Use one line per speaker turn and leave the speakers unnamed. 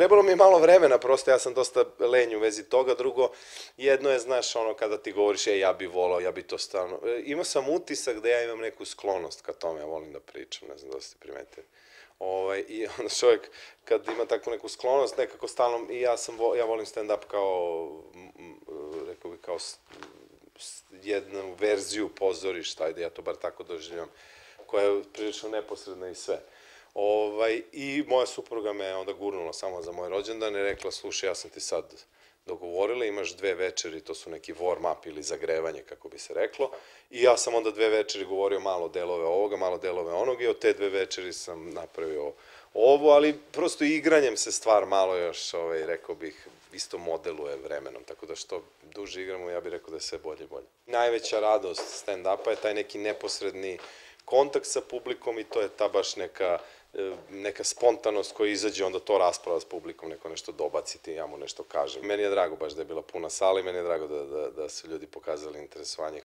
trebalo mi je malo vremena, prosto ja sam dosta lenj u vezi toga. Drugo, jedno je, znaš, ono, kada ti govoriš, ja bi volao, ja bi to stalno... Imao sam utisak da ja imam neku sklonost ka tome, ja volim da pričam, ne znam da ste primetili. I onda čovjek, kad ima takvu neku sklonost, nekako stalno, i ja volim stand-up kao, rekao bih, kao jednu verziju pozorišta, ajde, ja to bar tako doživljam, koja je prilično neposredna i sve. I moja supruga me onda gurnula samo za moj rođendan i rekla, slušaj, ja sam ti sad dogovorila, imaš 2 večeri, to su neki warm-up ili zagrevanje, kako bi se reklo, i ja sam onda 2 večeri govorio malo delove ovoga, malo delove onog, i od te 2 večeri sam napravio ovo, ali prosto igranjem se stvar malo još, rekao bih, isto modeluje vremenom, tako da što duže igramo, ja bih rekao da je sve bolje i bolje. Najveća radost stand-upa je taj neki neposredni kontakt sa publikom i to je ta baš neka spontanost koja izađe, onda to rasprava s publikom, neko nešto dobaciti, ja mu nešto kažem. Meni je drago baš da je bila puna sala i meni je drago da su ljudi pokazali interesovanje